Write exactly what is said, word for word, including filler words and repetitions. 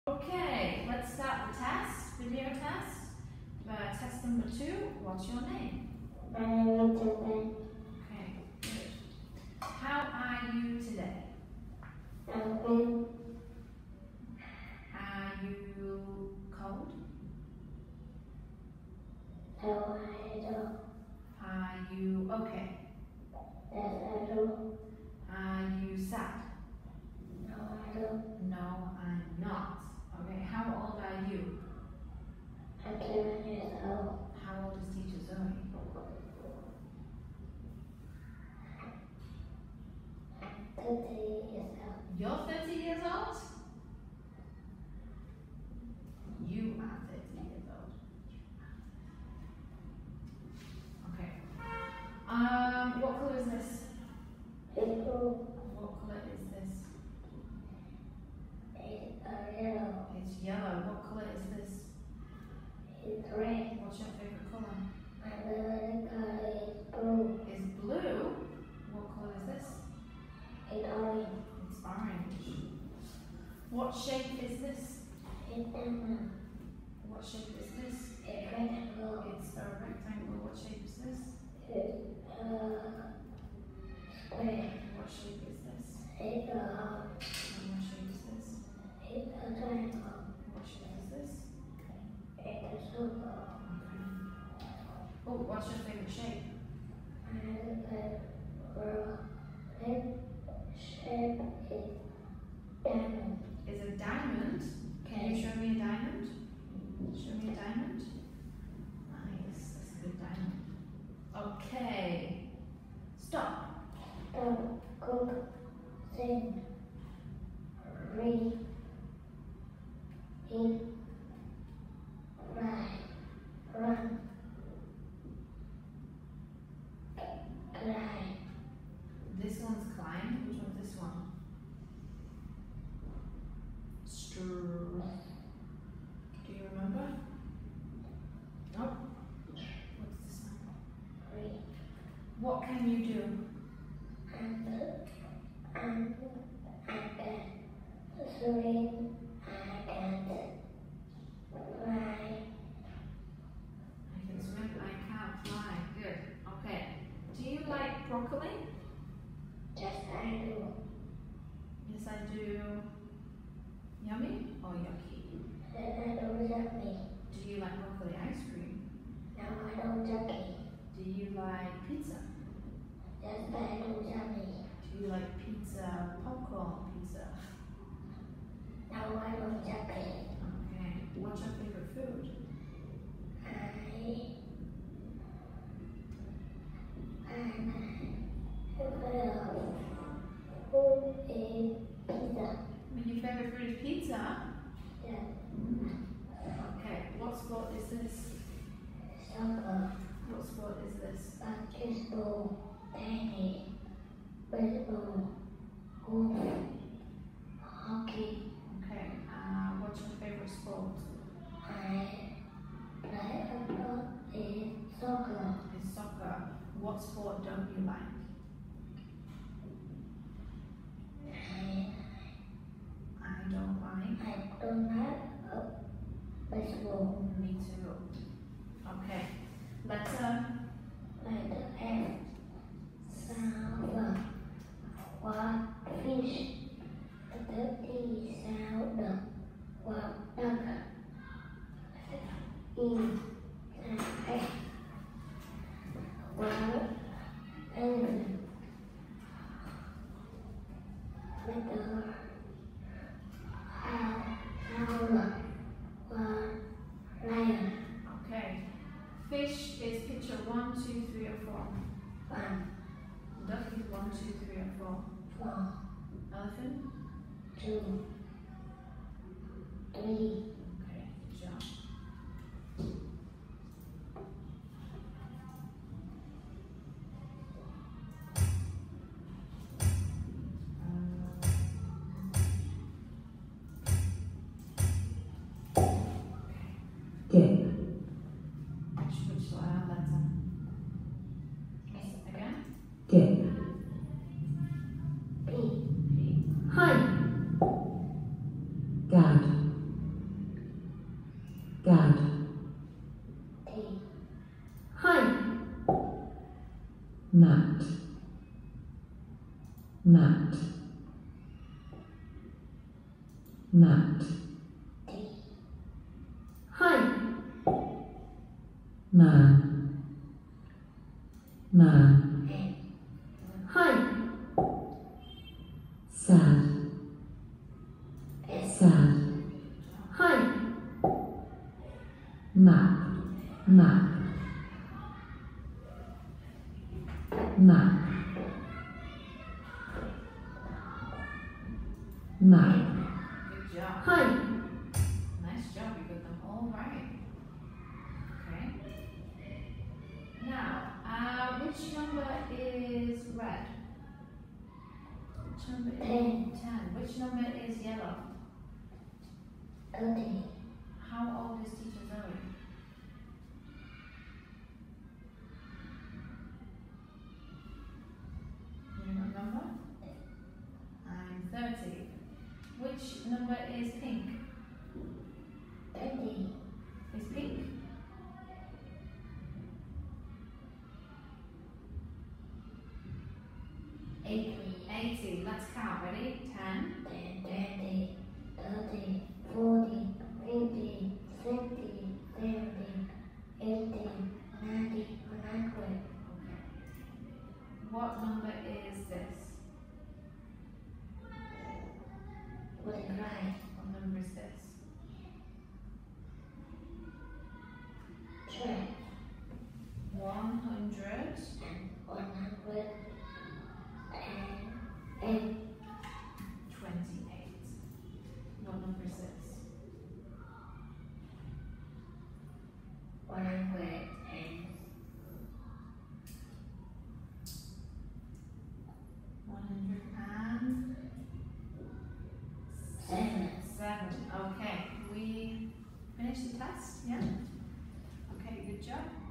Okay, let's start the test, video test. Uh, test number two, what's your name? My name is Truong. Okay, good. How are you today? I'm good. Are you cold? No, I don't. Are you okay? Yes, I do. Are you sad? No, I don't. No, I'm not. Okay, how old are you? I'm seven years old. How old is teacher Zoe? thirty years old. You're thirty years old? You are thirty years old. Okay. Um, what colour is this? It's blue. What colour is this? It's uh, yellow. It's yellow. What colour is this? It's red. What's your favourite colour? My favorite color is blue. Is blue. What colour is this? It's orange. It's orange. What shape is this? It's diamond. What shape is this? It's rectangle. It's a rectangle. What shape is this? It's uh, square. What shape is this? It's a heart. And what shape is this? It's a triangle. What shape is this? It's a circle. Okay. Oh, what's your favourite shape? My favorite shape is diamond. Is a diamond. Can you show me a diamond? Show me a diamond. Nice. That's a good diamond. Okay. Stop. Don't cook, sing, read, eat, ride, run, cry. This one's climb. Which one's this one? Str. Do you remember? Nope. What's this one? Read. What can you do? And, and I can swim, I can fly. I can swim, I can't fly. Good. Okay. Do you like broccoli? Yes, I do. Yes, I do. Yummy or yucky? Yes, I do yummy. Do you like broccoli ice cream? No, I don't yucky. Do you like pizza? Yes, I do yummy. Do you like pizza, popcorn pizza? No, I don't yucky. Okay. What's your favorite food? I, I, food is pizza. Your favorite food is pizza? Yes, Okay. What sport is this? soccer, What sport is this? basketball, tennis, baseball, golf, hockey. Okay. Uh, what's your favorite sport? I play a sport is soccer. Is soccer. What sport don't you like? I, I don't like. I don't like uh, baseball. Me too. Okay. Letter. Letter F. Sound. What fish? The T sound. What duck? E. X. What elephant? Letter Owl. Owl. What lion? Okay. Fish is picture one, two, three, or four. One. Duck is one, two, three, or four. Four. Elephant. Two. Three. Okay. Good job. K. Which which uh, letter? Yes. Again. K. P. P. Hi. gad, T. Hai. mat, mat, mat, T. Hai. man, man, N. Hai. sad, S. sad, Hai. map, map, map, map, Good job. Hai. Nice job. You got them all right. Okay. Now, uh, which number is red? Which number is Ten. ten? Which number is yellow? Thirty. How old is teacher Zoe? You know what number? I'm thirty. Which number is pink? Twenty. Is pink? Eighty. eighty. Let's count. Ready? ten. Ten. Twenty. Thirty. Forty. Fifty. Sixty. Seventy. Eighty. Ninety. One hundred. Okay. What number is this? What is right? What number is this? Twelve. one hundred. And one hundred. And eight. twenty-eight. What number is this? One hundred and one hundred and seven. seven. Okay, we finished the test, yeah? Okay, good job.